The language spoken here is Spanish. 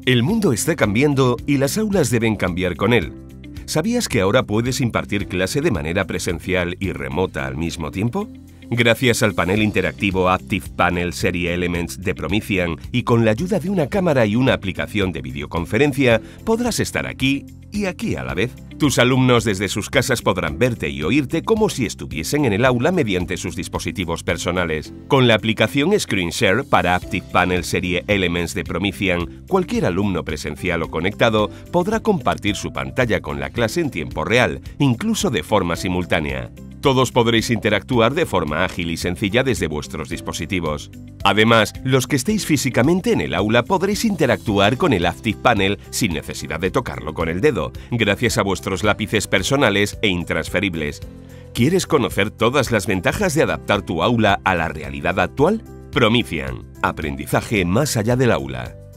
El mundo está cambiando y las aulas deben cambiar con él. ¿Sabías que ahora puedes impartir clase de manera presencial y remota al mismo tiempo? Gracias al panel interactivo Active Panel Serie Elements de Promethean y con la ayuda de una cámara y una aplicación de videoconferencia, podrás estar aquí y aquí a la vez. Tus alumnos desde sus casas podrán verte y oírte como si estuviesen en el aula mediante sus dispositivos personales. Con la aplicación ScreenShare para Active Panel Serie Elements de Promethean, cualquier alumno presencial o conectado podrá compartir su pantalla con la clase en tiempo real, incluso de forma simultánea. Todos podréis interactuar de forma ágil y sencilla desde vuestros dispositivos. Además, los que estéis físicamente en el aula podréis interactuar con el Active Panel sin necesidad de tocarlo con el dedo, gracias a vuestros lápices personales e intransferibles. ¿Quieres conocer todas las ventajas de adaptar tu aula a la realidad actual? Promethean. Aprendizaje más allá del aula.